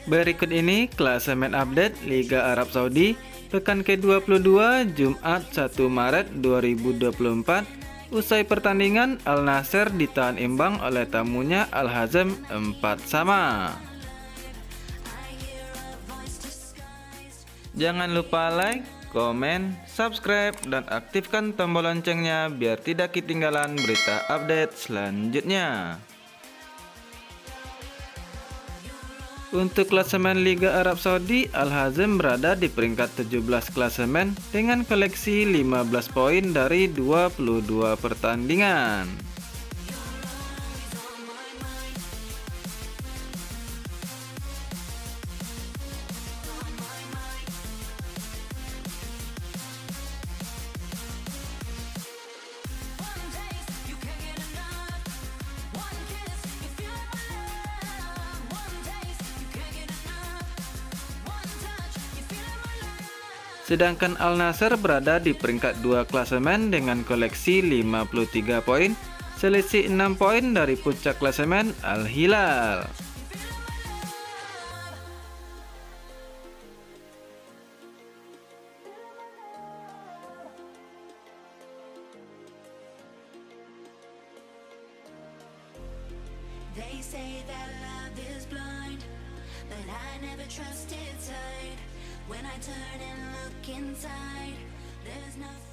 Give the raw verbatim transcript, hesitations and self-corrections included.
Berikut ini klasemen update Liga Arab Saudi pekan ke dua puluh dua Jumat satu Maret dua ribu dua puluh empat. Usai pertandingan, Al Nassr ditahan imbang oleh tamunya Al Hazm empat sama. Jangan lupa like, komen, subscribe, dan aktifkan tombol loncengnya biar tidak ketinggalan berita update selanjutnya. Untuk klasemen Liga Arab Saudi, Al Hazm berada di peringkat tujuh belas klasemen dengan koleksi lima belas poin dari dua puluh dua pertandingan. Sedangkan Al Nassr berada di peringkat dua klasemen dengan koleksi lima puluh tiga poin, selisih enam poin dari puncak klasemen Al Hilal. They say that love is blind, but I never trusted sight. When I turn and look inside, there's nothing.